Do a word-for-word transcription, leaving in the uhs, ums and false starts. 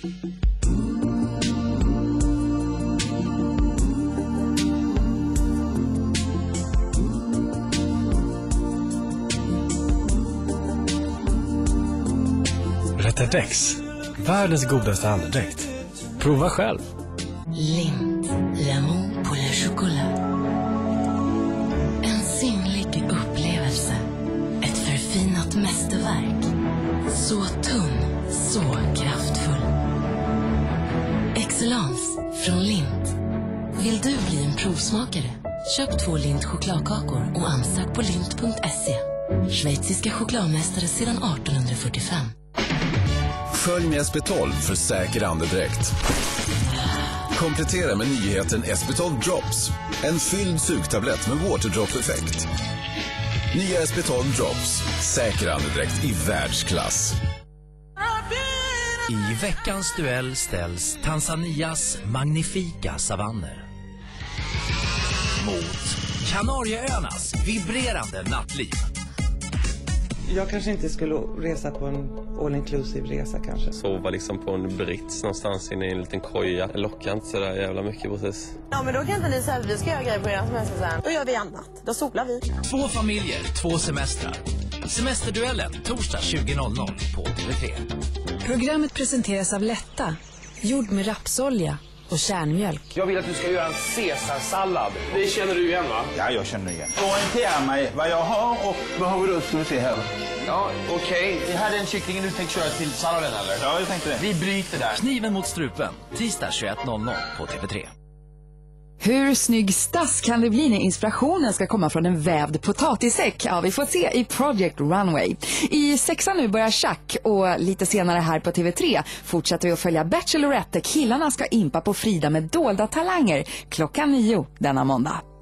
Retardex, världens godaste andedräkt. Prova själv. Lint, l'amour pour le chocolat. En sinnlig upplevelse. Ett förfinat mästerverk. Så tunn, så kraftfull. Excellence från Lint. Vill du bli en provsmakare? Köp två Lint chokladkakor och ansök på lint punkt se. Schweiziska chokladmästare sedan arton fyrtiofem. Skölj med S P tolv för säker andedräkt. Komplettera med nyheten S P tolv Drops. En fylld sugtablett med waterdrop-effekt. Nya S P tolv Drops. Säker andedräkt i världsklass. I veckans duell ställs Tanzanias magnifika savanner mot Kanarieöarnas vibrerande nattliv. Jag kanske inte skulle resa på en all-inclusive-resa kanske. Sova liksom på en brits någonstans inne i en liten koja. Det lockar inte så där jävla mycket precis. Ja, men då kan inte ni säga att vi ska göra grejer på er semester sen. Då gör vi annat. Då solar vi. Två familjer, två semestrar. Semesterduellen, torsdag tjugo noll noll på T V tre. Programmet presenteras av Lätta, gjord med rapsolja och kärnmjölk. Jag vill att du ska göra en caesarsallad. Det känner du igen, va? Ja, jag känner igen. Orientera mig vad jag har och vad har vi då ska vi se här. Ja, okej. Okay. Det här är den kycklingen du tänkte köra till salladen, eller? Ja, jag tänkte det. Vi bryter där. Kniven mot strupen, tisdag tjugoett noll noll på T V tre. Hur snygg stass kan det bli när inspirationen ska komma från en vävd potatissäck? Ja, vi får se i Project Runway. I sexan nu börjar Chuck och lite senare här på T V tre fortsätter vi att följa Bachelorette. Killarna ska impa på Frida med dolda talanger klockan nio denna måndag.